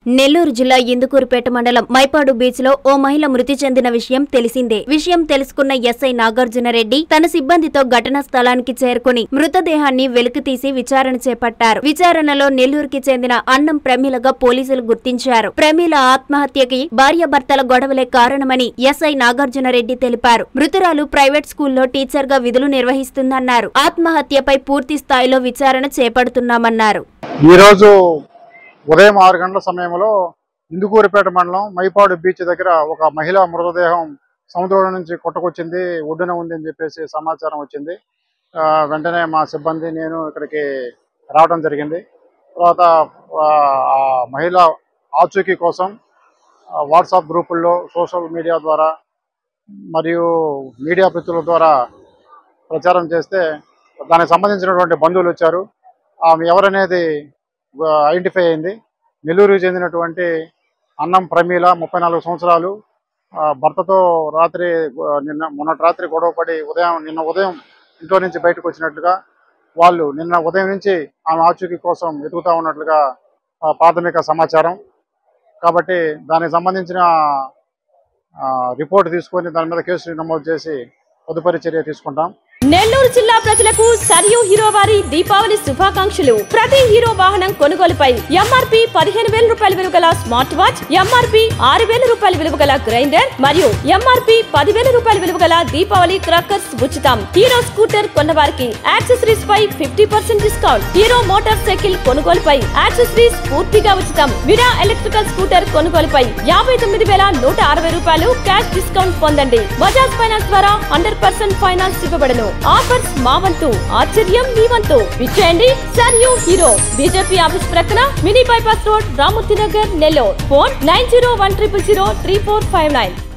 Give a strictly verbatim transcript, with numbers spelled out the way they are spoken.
నెల్లూరు జిల్లా ఇందుకూరుపేట మండలం మైపాడు బీచ్ లో ఓ మహిళ మృతి చెందిన విషయం తెలిసిందే. విషయం తెలుసుకున్న ఎస్ఐ నాగార్జునరెడ్డి తన సిబ్బందితో ఘటనా స్థలానికి చేరుకుని మృతదేహాన్ని వెలికితీసి విచారణ చేపట్టారు. విచారణలో నెల్లూరుకి చెందిన అన్నం ప్రమీలగా పోలీసులు గుర్తించారు. ప్రమీల ఆత్మహత్యకి భార్యాభర్తల గొడవలే కారణమని ఎస్ఐ నాగార్జునరెడ్డి తెలిపారు. మృతురాలు ప్రైవేట్ స్కూల్లో టీచర్ గా విధులు నిర్వహిస్తుందన్నారు. ఆత్మహత్యపై పూర్తి స్థాయిలో విచారణ చేపడుతున్నామన్నారు. ఉదయం ఆరు గంటల సమయంలో ఇందుకూరుపేట మండలం మైపాడు బీచ్ దగ్గర ఒక మహిళ మృతదేహం సముద్రం నుంచి కొట్టుకొచ్చింది, ఒడ్డున ఉంది అని చెప్పేసి సమాచారం వచ్చింది. వెంటనే మా సిబ్బంది నేను ఇక్కడికి రావడం జరిగింది. తర్వాత ఆ మహిళ ఆచూకీ కోసం వాట్సాప్ గ్రూపుల్లో, సోషల్ మీడియా ద్వారా మరియు మీడియా ప్రతినిధుల ద్వారా ప్రచారం చేస్తే దానికి సంబంధించినటువంటి బంధువులు వచ్చారు. ఆమె ఎవరనేది ఐడెంటిఫై అయింది. నెల్లూరుకు చెందినటువంటి అన్నం ప్రమీల, ముప్పై నాలుగు సంవత్సరాలు. భర్తతో రాత్రి నిన్న మొన్నటి రాత్రి గొడవపడి ఉదయం నిన్న ఉదయం ఇంట్లో నుంచి బయటకు వచ్చినట్లుగా, వాళ్ళు నిన్న ఉదయం నుంచి ఆమె ఆచూకీ కోసం వెతుకుతూ ఉన్నట్లుగా ప్రాథమిక సమాచారం. కాబట్టి దానికి సంబంధించిన రిపోర్ట్ తీసుకొని దాని మీద కేసు నమోదు చేసి తదుపరి చర్య తీసుకుంటాం. నెల్లూరు జిల్లా ప్రజలకు సరియు హీరో వారి దీపావళి శుభాకాంక్షలు. ప్రతి హీరో వాహనం కొనుగోలుపై ఎంఆర్పి పదిహేను వేల రూపాయల విలువ గల స్మార్ట్ వాచ్, ఎంఆర్పి ఆరు వేల రూపాయల విలువ గల గ్రైండర్ మరియు ఎంఆర్పి పదివేల రూపాయల విలువ గల దీపావళి క్రాకర్స్ ఉచితం. హీరో స్కూటర్ కొన్న వారికి యాక్సెసరీస్ పై fifty percent discount. Hero motor cycle కొనుగోలుపై యాక్సెసరీస్ పూర్తిగా ఉచితం. విడా ఎలక్ట్రికల్ స్కూటర్ కొనుగోలుపై యాభై తొమ్మిది వేల నూట అరవై రూపాయలు క్యాష్ డిస్కౌంట్ పొందండి. బజాజ్ ఫైనాన్స్ ద్వారా హండ్రెడ్ పర్సెంట్ ఫైనాన్స్ ఇవ్వబడను. ఆఫర్స్ మా వంతు, ఆశ్చర్యం మీ వంతు. విచ్చేయండి సరియు హీరో, బీజేపీ ఆఫీస్ ప్రక్కన, mini bypass road, Ramurthy Nagar, Nellore. Phone nine zero one triple zero three four five nine.